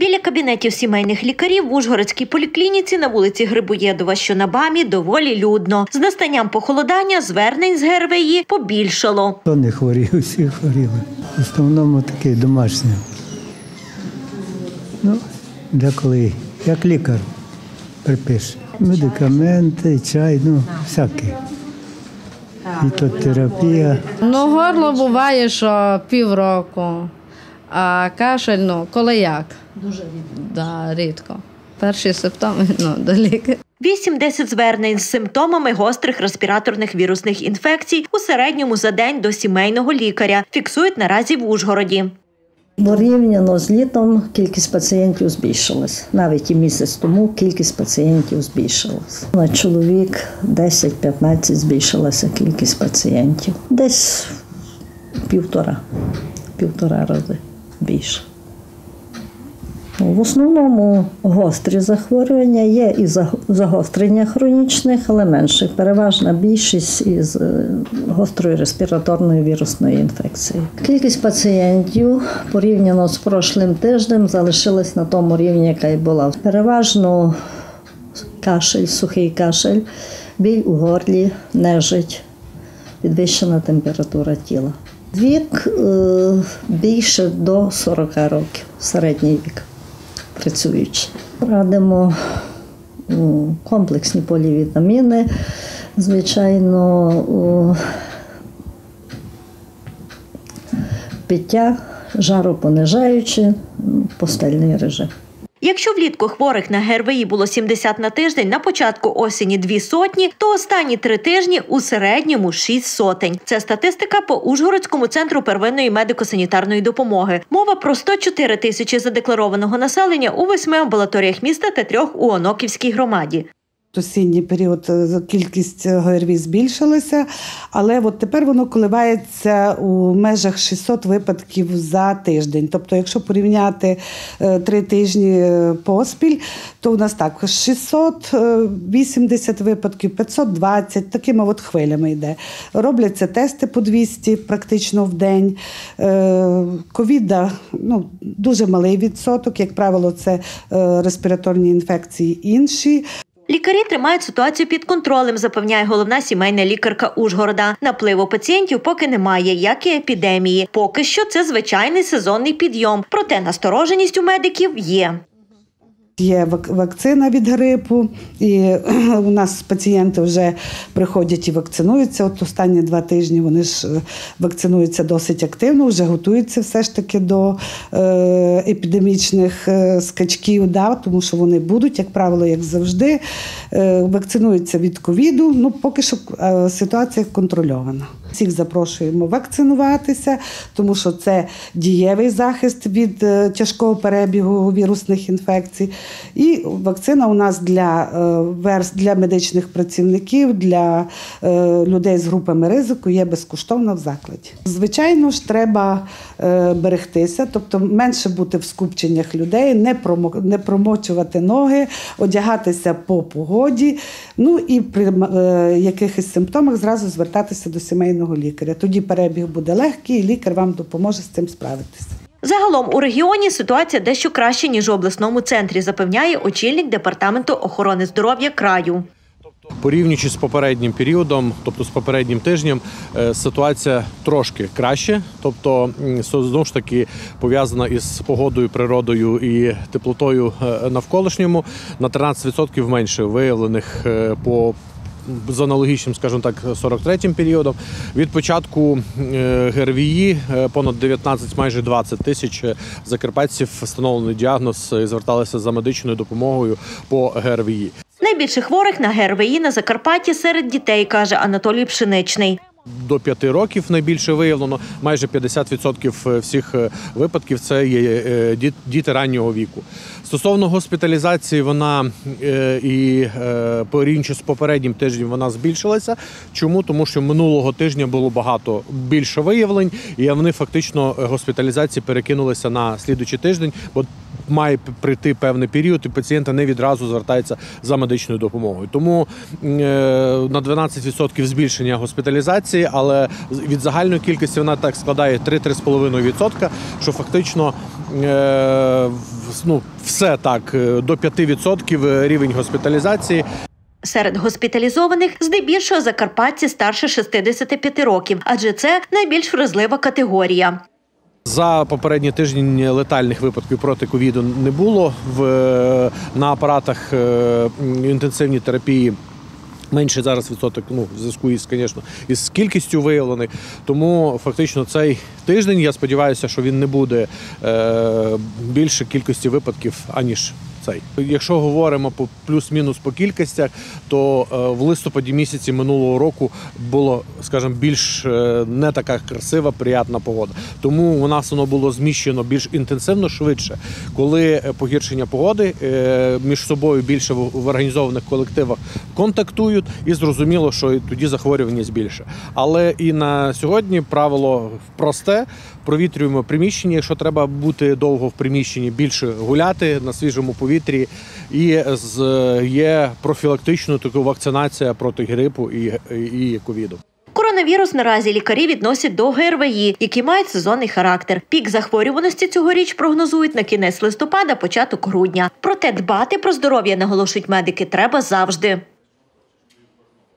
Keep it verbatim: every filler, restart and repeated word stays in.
Біля кабінетів сімейних лікарів в Ужгородській поліклініці на вулиці Грибоєдова, що на БАМі, доволі людно. З настанням похолодання звернень з ГРВІ побільшало. Хто не хворів, всі хворіли. В основному такий домашній. Ну, деколи, як лікар припише. Медикаменти, чай, ну, всяке. І тут терапія. Ну, горло буває, що півроку, а кашель, ну, коли як. Дуже рідко. Да, рідко. Перші симптоми, ну, до лікаря. вісім-десять звернень з симптомами гострих респіраторних вірусних інфекцій у середньому за день до сімейного лікаря, фіксують наразі в Ужгороді. Порівняно з літом кількість пацієнтів збільшилась. Навіть і місяць тому кількість пацієнтів збільшилась. На чоловік десять-п'ятнадцять збільшилася кількість пацієнтів. Десь півтора, півтора рази більше. В основному гострі захворювання, є і загострення хронічних, але менше. Переважна більшість із гострої респіраторної вірусної інфекції. Кількість пацієнтів порівняно з прошлим тижнем залишилась на тому рівні, яка й була. Переважно кашель, сухий кашель, біль у горлі, нежить, підвищена температура тіла. Вік більше до сорока років, середній вік. Працюючи. Радимо комплексні полівітаміни, звичайно, пиття, жаропонижаюче, постельний режим. Якщо влітку хворих на ГРВІ було сімдесят на тиждень, на початку осені – дві сотні, то останні три тижні у середньому – шість сотень. Це статистика по Ужгородському центру первинної медико-санітарної допомоги. Мова про сто чотири тисячі задекларованого населення у восьми амбулаторіях міста та трьох у Оноківській громаді. Осінній період кількість ГРВІ збільшилася, але от тепер воно коливається у межах шістсот випадків за тиждень. Тобто, якщо порівняти три тижні поспіль, то у нас так, шістсот вісімдесят випадків, п'ятсот двадцять, такими от хвилями йде. Робляться тести по двісті практично в день. Ковіда, ну, дуже малий відсоток, як правило, це респіраторні інфекції інші. Лікарі тримають ситуацію під контролем, запевняє головна сімейна лікарка Ужгорода. Напливу пацієнтів поки немає, як і епідемії. Поки що це звичайний сезонний підйом, проте настороженість у медиків є. Є вакцина від грипу, і у нас пацієнти вже приходять і вакцинуються. От останні два тижні вони ж вакцинуються досить активно, вже готуються все ж таки до епідемічних скачків, да, тому що вони будуть, як правило, як завжди, вакцинуються від ковіду. Ну, поки що ситуація контрольована. Всіх запрошуємо вакцинуватися, тому що це дієвий захист від тяжкого перебігу вірусних інфекцій. І вакцина у нас для, для медичних працівників, для людей з групами ризику є безкоштовна в закладі. Звичайно ж, треба берегтися, тобто менше бути в скупченнях людей, не, промо, не промочувати ноги, одягатися по погоді, ну і при якихось симптомах зразу звертатися до сімейного лікаря. Тоді перебіг буде легкий і лікар вам допоможе з цим справитися. Загалом у регіоні ситуація дещо краще, ніж у обласному центрі, запевняє очільник Департаменту охорони здоров'я краю. Порівнюючи з попереднім періодом, тобто з попереднім тижнем, ситуація трошки краще. Тобто, знову ж таки, пов'язана із погодою, природою і теплотою навколишньому. На тринадцять відсотків менше виявлених по з аналогічним, скажімо так, сорок третім періодом. Від початку ГРВІ понад дев'ятнадцять, майже двадцять тисяч закарпатців встановлений діагноз і зверталися за медичною допомогою по ГРВІ. Найбільше хворих на ГРВІ на Закарпатті серед дітей, каже Анатолій Пшеничний. До п'яти років найбільше виявлено, майже п'ятдесят відсотків всіх випадків це є діти раннього віку. Стосовно госпіталізації, вона і порівняно з попереднім тижнем вона збільшилася. Чому? Тому що минулого тижня було багато більше виявлень, і вони фактично госпіталізації перекинулися на слідуючий тиждень, бо має прийти певний період, і пацієнти не відразу звертаються за медичною допомогою. Тому на дванадцять відсотків збільшення госпіталізації вакцинації, але від загальної кількості вона так складає три-три з половиною відсотка, що фактично е, ну, все так, до п'яти відсотків рівень госпіталізації. Серед госпіталізованих здебільшого закарпатці старше шістдесяти п'яти років, адже це найбільш вразлива категорія. За попередні тижні летальних випадків проти ковіду не було. В, на апаратах інтенсивній терапії менше зараз відсоток, ну, в зв'язку із, звісно, із кількістю виявлених. Тому фактично цей тиждень, я сподіваюся, що він не буде е, більше кількості випадків, аніж цей. Якщо говоримо по плюс-мінус по кількостях, то в листопаді місяці минулого року було, скажімо, більш не така красива, приємна погода. Тому у нас воно було зміщено більш інтенсивно, швидше. Коли погіршення погоди, між собою більше в організованих колективах контактують, і зрозуміло, що тоді захворюваність більше. Але і на сьогодні правило просте. Провітрюємо приміщення, якщо треба бути довго в приміщенні, більше гуляти на свіжому повітрі. І є профілактична така вакцинація проти грипу і, і ковіду. Коронавірус наразі лікарі відносять до ге ер ве і, які мають сезонний характер. Пік захворюваності цьогоріч прогнозують на кінець листопада, початок грудня. Проте дбати про здоров'я, наголошують медики, треба завжди.